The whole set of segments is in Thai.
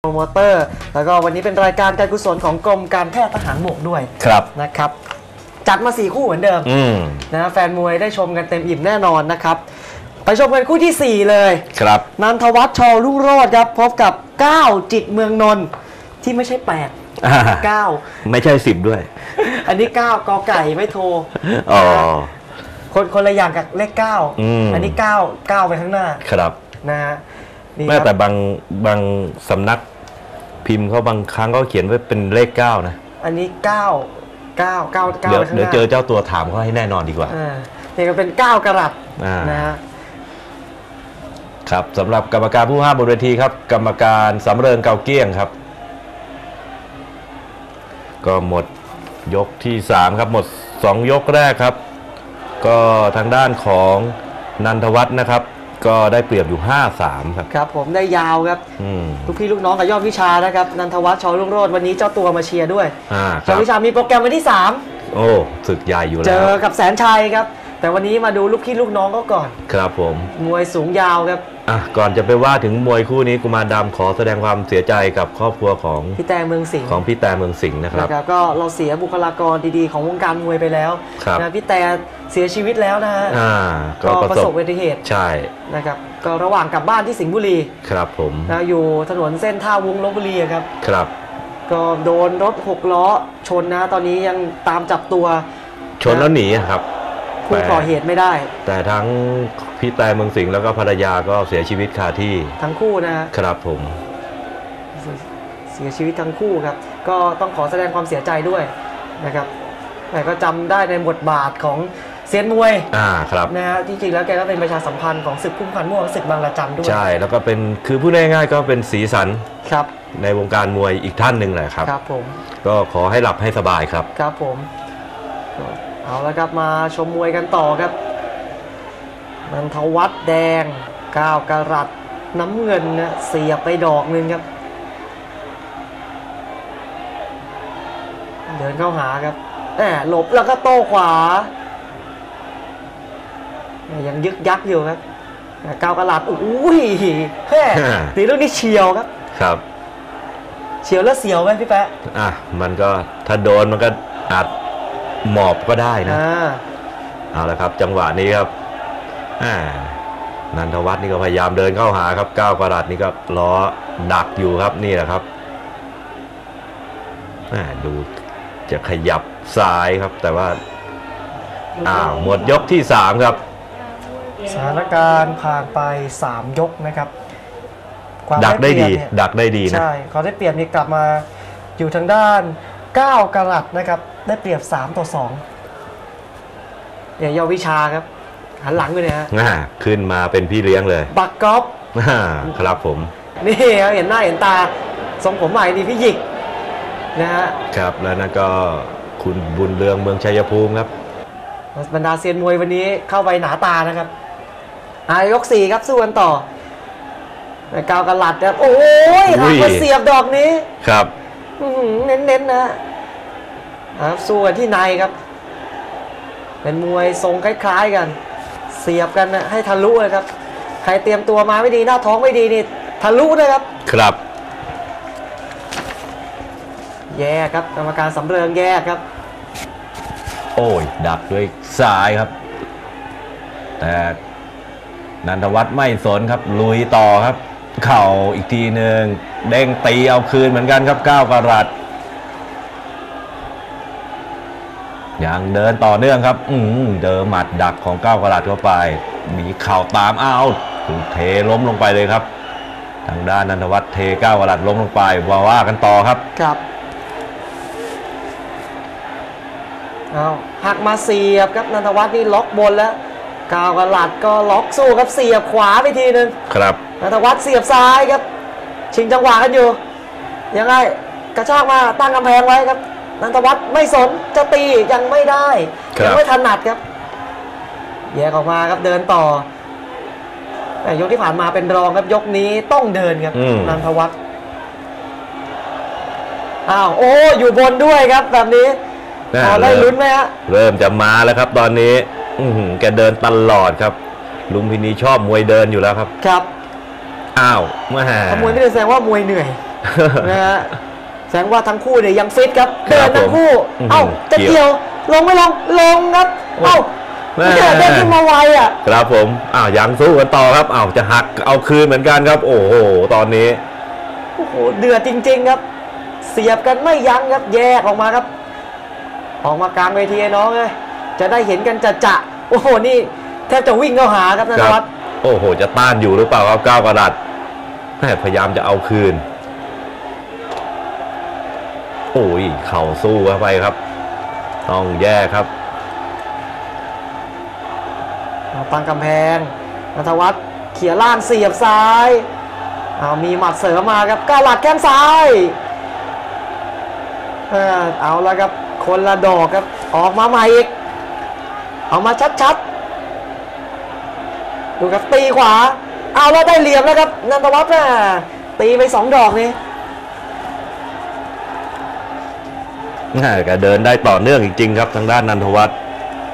โปรโมเตอร์แล้วก็วันนี้เป็นรายการการกุศลของกรมการแพทย์ทหารบกด้วยครับนะครับจัดมา4คู่เหมือนเดิมนะแฟนมวยได้ชมกันเต็มอิ่มแน่นอนนะครับไปชมกันคู่ที่4เลยครับนันทวัฒน์ ช.รุ่งโรจน์ครับพบกับ9จิตเมืองนนท์ที่ไม่ใช่8 9 ไม่ใช่10ด้วยอันนี้9กอไก่ไม่โทรอ๋อคนละอย่างกับเลข9อันนี้9ไปข้างหน้าครับนะฮะแม้แต่บางสำนักพิมพ์เขาบางครั้งก็เขียนไว้เป็นเลข9นะอันนี้9ไปข้างหน้าเดี๋ยวเจอเจ้าตัวถามเขาให้แน่นอนดีกว่านี่ก็เป็น9กะรัตนะฮะครับสำหรับกรรมการผู้ห้ามบนเวทีครับกรรมการสำเริงเกาเกี้ยงครับก็หมดยกที่3ครับหมด2ยกแรกครับก็ทางด้านของนันทวัฒน์นะครับก็ได้เปรียบอยู่ 5-3 ครับครับผมได้ยาวครับลูกพี่ลูกน้องกับยอดวิชานะครับนันทวัฒน์ ช.รุ่งโรจน์วันนี้เจ้าตัวมาเชียร์ด้วยยอดวิชามีโปรแกรมวันที่3 โอ้ศึกใหญ่อยู่แล้วเจอกับแสนชัยครับแต่วันนี้มาดูลูกพี่ลูกน้องก็ก่อนครับผมมวยสูงยาวครับก่อนจะไปว่าถึงมวยคู่นี้กุมารดำขอแสดงความเสียใจกับครอบครัวของพี่แต่เมืองสิงห์นะครับก็เราเสียบุคลากรดีๆของวงการมวยไปแล้วนะพี่แต่เสียชีวิตแล้วนะฮะก็ประสบอุบัติเหตุใช่นะครับก็ระหว่างกลับบ้านที่สิงห์บุรีครับผมนะอยู่ถนนเส้นท่าวุ้งลพบุรีครับก็โดนรถ6ล้อชนนะตอนนี้ยังตามจับตัวชนแล้วหนีครับผู้ก่อเหตุไม่ได้แต่ทั้งพี่แต่เมืองสิงห์แล้วก็ภรรยาก็เสียชีวิตคาที่ทั้งคู่นะครับผมเสียชีวิตทั้งคู่ครับก็ต้องขอแสดงความเสียใจด้วยนะครับแต่ก็จำได้ในบทบาทของเซียนมวยครับนะฮะจริงๆแล้วแกก็เป็นประชาสัมพันธ์ของศึกพุ่มพันธ์ม่วงศึกบางระจันด้วยใช่แล้วก็เป็นคือพูดง่ายๆก็เป็นสีสันครับในวงการมวยอีกท่านหนึ่งแหละครับครับผมก็ขอให้หลับให้สบายครับครับผมเอาละครับมาชมมวยกันต่อครับนันทวัฒน์แดง9กะรัตน้ำเงินนะเสียบไปดอกนึงครับเดินเข้าหาครับหลบแล้วก็โต้ขวายังยึกยักอยู่ครับ9กะรัตอุ้ยตีลูกนี้เฉียวครับเฉียวแล้วเสียวไหมพี่แป๊ะมันก็ถ้าโดนมันก็อาจหมอบก็ได้นะเอาละครับจังหวะนี้ครับนันทวัฒน์นี่ก็พยายามเดินเข้าหาครับ9กะรัตนี่ก็ล้อดักอยู่ครับนี่แหละครับดูจะขยับซ้ายครับแต่ว่าหมดยกที่3ครับสถานการณ์ผ่านไป3ยกนะครับดักได้ดีนะใช่เขาได้เปรียบนี่กลับมาอยู่ทางด้าน9กะรัตนะครับได้เปรียบ3-2เนี่ยยอดวิชาครับหันหลังไปเนี่ยฮะขึ้นมาเป็นพี่เลี้ยงเลยบักก๊อฟครับผมนี่เห็นหน้าเห็นตาทรงผมใหม่ดีพี่หยิกนะฮะครับแล้วนั่นก็คุณบุญเรืองเมืองชัยภูมิครับบรรดาเซียนมวยวันนี้เข้าไปหนาตานะครับยก4ครับสู้กันต่อ9กะรัตครับโอ้ยหักมาเสียบดอกนี้ครับเน้นๆนะสู้กันที่ในครับเป็นมวยทรงคล้ายๆกันเสียบกันนะให้ทะลุเลยครับใครเตรียมตัวมาไม่ดีหน้าท้องไม่ดีนี่ทะลุนะครับครับแย่ครับกรรมการสำเริงแย่ครับโอ้ยดักด้วยซ้ายครับแต่นันทวัฒน์ไม่สนครับลุยต่อครับเข่าอีกทีหนึ่งเด้งตีเอาคืนเหมือนกันครับ9กะรัตยังเดินต่อเนื่องครับเจอหมัดดักของ9กะรัตเข้าไปมีเข่าตามเทล้มลงไปเลยครับทางด้านนันทวัฒน์เท9กะรัตล้มลงไปว่ากันต่อครับหักมาเสียบครับนันทวัฒน์นี่ล็อกบนแล้ว9กะรัตก็ล็อกสู้ครับเสียบขวาไปทีนึงครับนันทวัฒน์เสียบซ้ายครับชิงจังหวะกันอยู่ยังไงกระชากมาตั้งกำแพงไว้ครับนันทวัฒน์ไม่สนจะตียังไม่ได้ยังไม่ถนัดครับแยกออกมาครับเดินต่อแต่ยกที่ผ่านมาเป็นรองครับยกนี้ต้องเดินครับนันทวัฒน์อยู่บนด้วยครับแบบนี้พอได้ลุ้นไหมฮะเริ่มจะมาแล้วครับตอนนี้แกเดินตลอดครับลุมพินีชอบมวยเดินอยู่แล้วครับครับมวยไม่ได้แสดงว่ามวยเหนื่อยนะฮะแสดงว่าทั้งคู่เนี่ยยังฟิตครับครัเดิบนทั้งคู่ผมเอ้าจะเกี่ยวลงไม่ลงลงครับเอ้าแม่เนี่ยเด้งขึ้นมาไวอ่ะครับผมยังสู้กันต่อครับจะหักเอาคืนเหมือนกันครับ โอ้โหตอนนี้โอ้โหเดือดจริงๆครับ เสียบกันไม่ยั้งครับแยกออกมาครับ ออกมากลางเวทีน้องเลยจะได้เห็นกันจะโอ้โหนี่แทบจะวิ่งเข้าหาครับนันทวัฒน์โอ้โหจะต้านอยู่หรือเปล่าครับก้าวกระดัดพยายามจะเอาคืนโอ้ยเข่าสู้เข้าไปครับต้องแยกครับตั้งกำแพงนันทวัฒน์เขี่ยล่างเสียบซ้ายมีหมัดเสริมมาครับก้าวหลัดแข้งซ้ายเอาแล้วครับคนละดอกครับออกมาใหม่อีกเอามาชัดๆดูครับตีขวาเอาแล้วได้เหลี่ยมแล้วครับนันทวัฒน์ตีไป2 ดอกนี้ก็เดินได้ต่อเนื่องจริงๆครับทางด้านนันทวัฒน์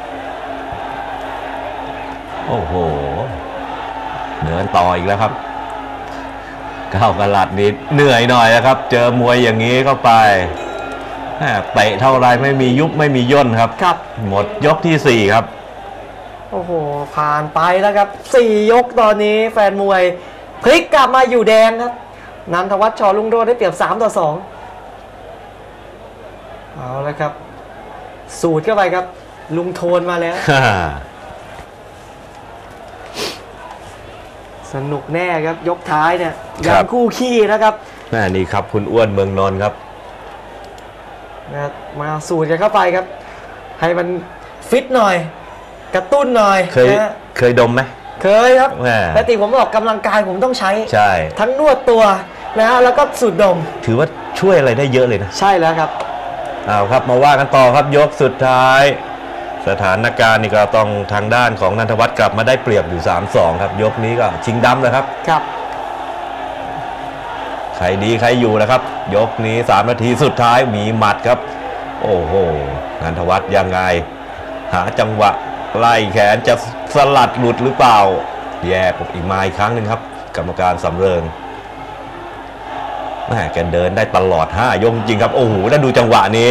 โอ้โหเดินต่ออีกแล้วครับก้าวกระหลัดนิดเหนื่อยหน่อยนะครับเจอมวยอย่างนี้เข้าไปเตะเท่าไรไม่มียุบไม่มีย่นครับหมดยกที่4ครับโอ้โหผ่านไปแล้วครับ4 ยกตอนนี้แฟนมวยพลิกกลับมาอยู่แดงครับนันทวัฒน์ ช.รุ่งโรจน์ได้เปรียบ3-2เอาแล้วครับสูดเข้าไปครับลุงโทนมาแล้ว สนุกแน่ครับยกท้ายเนี่ยยังคู่ขี้นะครับนี่ครับคุณอ้วนเมืองนนท์ครับมาสูดกันเข้าไปครับให้มันฟิตหน่อยกระตุ้นหน่อยเคยดมไหมเคยครับแต่ติผมบอกกำลังกายผมต้องใช้ทั้งนวดตัวแล้วก็สูดดมถือว่าช่วยอะไรได้เยอะเลยนะใช่แล้วครับเอาครับมาว่ากันต่อครับยกสุดท้ายสถานการณ์นี่ก็ต้องทางด้านของนันทวัฒน์กลับมาได้เปรียบอยู่ 3-2 ครับยกนี้ก็ชิงดำเลยครับใครดีใครอยู่นะครับยกนี้3 นาทีสุดท้ายมีหมัดครับโอ้โหนันทวัฒน์ยังไงหาจังหวะไล่แขนจะสลัดหลุดหรือเปล่าแยกอีกมาอีกครั้งหนึ่งครับกรรมการสำเริงแกเดินได้ตลอด5 ยกจริงครับโอ้โหแล้วดูจังหวะนี้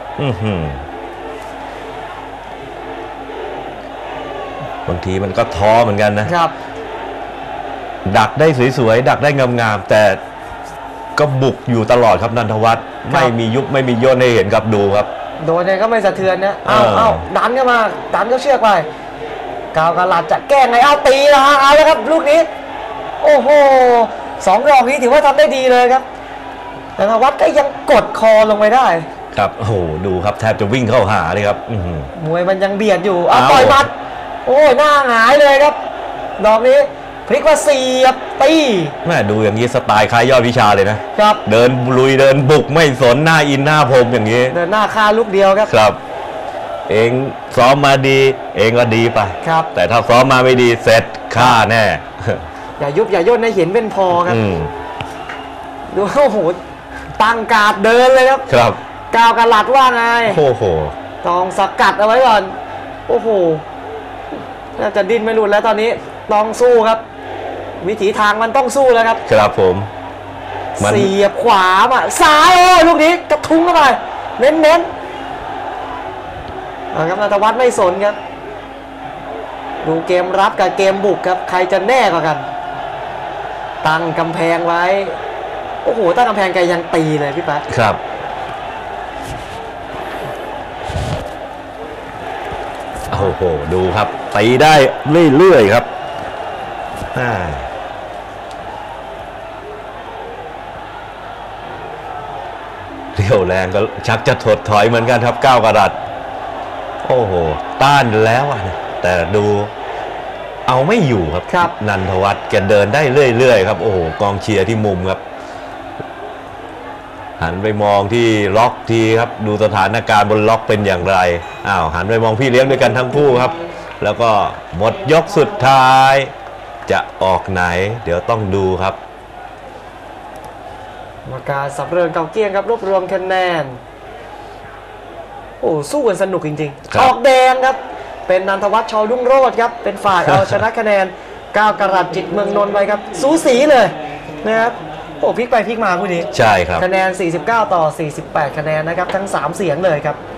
บางทีมันก็ท้อเหมือนกันนะครับดักได้สวยๆดักได้งามๆแต่ก็บุกอยู่ตลอดครับนันทวัฒน์ไม่มียุบไม่มีย่นให้เห็นครับดูครับโดนเนี่ยก็ไม่สะเทือนนะเอาดันเข้ามาดันก็เชือกไปก้าวกระหลัดจะแก้ไงเอาตีแล้วเอาแล้วครับลูกนี้โอ้โห2 ดอกนี้ถือว่าทำได้ดีเลยครับนันทวัฒน์ก็ยังกดคอลงไปได้ครับโอ้โหดูครับแทบจะวิ่งเข้าหาเลยครับมวยมันยังเบียดอยู่ต่อยมัดโอ้หน้าหงายเลยครับดอกนี้พลิกว่าเสียบตีดูอย่างนี้สไตล์คล้ายยอดวิชาเลยนะครับเดินลุยเดินบุกไม่สนหน้าอินหน้าพรมอย่างนี้เดินหน้าคาลูกเดียวครับเองซ้อมมาดีเองก็ดีไปครับแต่ถ้าซ้อมมาไม่ดีเสร็จฆ่าแน่อย่ายุบอย่าย่นให้เห็นเป็นพอครับดูโอ้โหตั้งการ์ดเดินเลยครับก้าวกระหลัดว่าไงโอ้โหต้องสกัดเอาไว้ก่อนโอ้โหน่าจะดิ้นไม่หลุดแล้วตอนนี้ต้องสู้ครับวิถีทางมันต้องสู้แล้วครับครับผมเสียบขวามาซ้ายโอ้ลูกนี้กระทุ้งเข้าไปเน้นครับนันทวัฒน์ไม่สนครับดูเกมรับกับเกมบุกครับใครจะแน่กว่ากันตั้งกำแพงไว้โอ้โหตั้งกำแพงแกยังตีเลยพี่แป๊ะครับโอ้โหดูครับตีได้เรื่อยๆครับเรี่ยวแรงก็ชักจะถดถอยเหมือนกันครับก้าวกระดัดโอ้โหต้านแล้วแต่ดูเอาไม่อยู่ครับนันทวัฒน์แกเดินได้เรื่อยๆครับโอ้โหกองเชียร์ที่มุมครับหันไปมองที่ล็อกทีครับดูสถานการณ์บนล็อกเป็นอย่างไรหันไปมองพี่เลี้ยงด้วยกันทั้งคู่ครับแล้วก็หมดยกสุดท้ายจะออกไหนเดี๋ยวต้องดูครับกรรมการสับเริงเก่าเกี้ยงครับรวบรวมคะแนนโอ้สู้กันสนุกจริงๆออกแดงครับเป็นนันทวัฒน์ ช.รุ่งโรจน์ครับเป็นฝ่ายเอาชนะคะแนนก้าวกระหลัดจิตเมืองนนท์ไปครับสูสีเลยนะครับโอ้พลิกไปพลิกมาคู่นี้ใช่ครับคะแนน 49 ต่อ 48 คะแนนนะครับทั้ง 3 เสียงเลยครับ